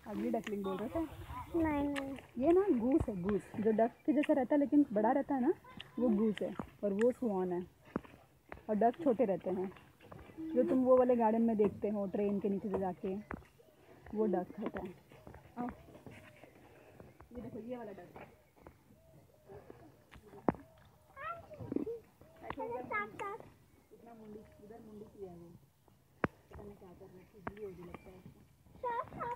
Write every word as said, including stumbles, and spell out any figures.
अगली डकलिंग बोल रहे थे? नहीं नहीं, ये ना गूस है, गूस जो डक के जैसा रहता है लेकिन बड़ा रहता है ना, वो गूस है। और वो स्वान है। और डक छोटे रहते हैं, जो तुम वो वाले गार्डन में देखते हो ट्रेन के नीचे से जाके, वो डक होता है। आओ, ये देखो ये वाला डक है। इतना मुंडी, इधर मुंडी किया है वो, पता नहीं क्या कर रहा है, खुजली होगी लगता है उसको।